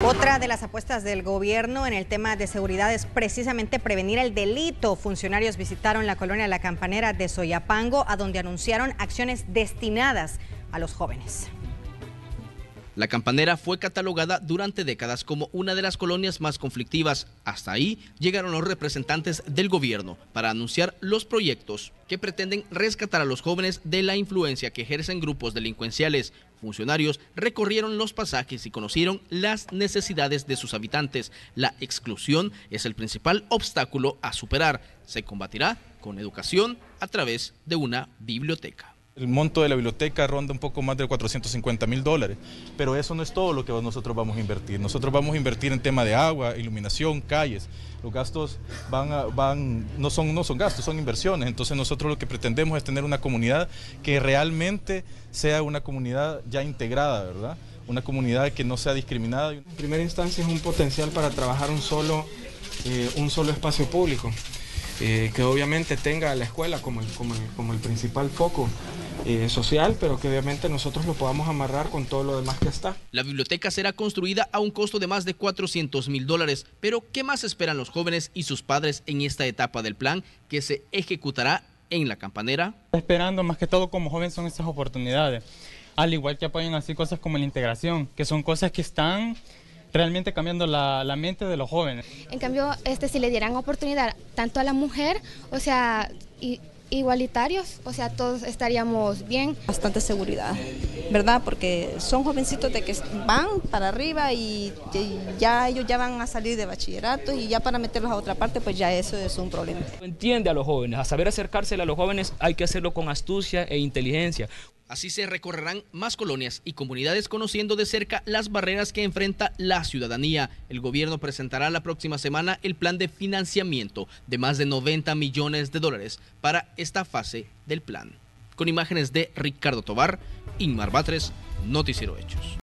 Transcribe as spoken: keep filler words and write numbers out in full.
Otra de las apuestas del gobierno en el tema de seguridad es precisamente prevenir el delito. Funcionarios visitaron la colonia La Campanera de Soyapango, a donde anunciaron acciones destinadas a los jóvenes. La Campanera fue catalogada durante décadas como una de las colonias más conflictivas. Hasta ahí llegaron los representantes del gobierno para anunciar los proyectos que pretenden rescatar a los jóvenes de la influencia que ejercen grupos delincuenciales. Funcionarios recorrieron los pasajes y conocieron las necesidades de sus habitantes. La exclusión es el principal obstáculo a superar. Se combatirá con educación a través de una biblioteca. El monto de la biblioteca ronda un poco más de cuatrocientos cincuenta mil dólares, pero eso no es todo lo que nosotros vamos a invertir. Nosotros vamos a invertir en tema de agua, iluminación, calles. Los gastos van, a, van no, son, no son gastos, son inversiones. Entonces nosotros lo que pretendemos es tener una comunidad que realmente sea una comunidad ya integrada, ¿verdad? Una comunidad que no sea discriminada. En primera instancia es un potencial para trabajar un solo, eh, un solo espacio público, eh, que obviamente tenga la escuela como el, como el, como el principal foco Eh, social, pero que obviamente nosotros lo podamos amarrar con todo lo demás que está. La biblioteca será construida a un costo de más de cuatrocientos mil dólares, pero ¿qué más esperan los jóvenes y sus padres en esta etapa del plan que se ejecutará en La Campanera? Esperando más que todo como jóvenes son estas oportunidades, al igual que apoyan así cosas como la integración, que son cosas que están realmente cambiando la, la mente de los jóvenes. En cambio, este, si le dieran oportunidad tanto a la mujer, o sea, y igualitarios, o sea, todos estaríamos bien. Bastante seguridad, ¿verdad? Porque son jovencitos de que van para arriba y, y ya ellos ya van a salir de bachillerato y ya para meterlos a otra parte, pues ya eso es un problema. Entiende a los jóvenes, a saber acercársele a los jóvenes hay que hacerlo con astucia e inteligencia. Así se recorrerán más colonias y comunidades conociendo de cerca las barreras que enfrenta la ciudadanía. El gobierno presentará la próxima semana el plan de financiamiento de más de noventa millones de dólares para esta fase del plan. Con imágenes de Ricardo Tobar, Inmar Batres, Noticiero Hechos.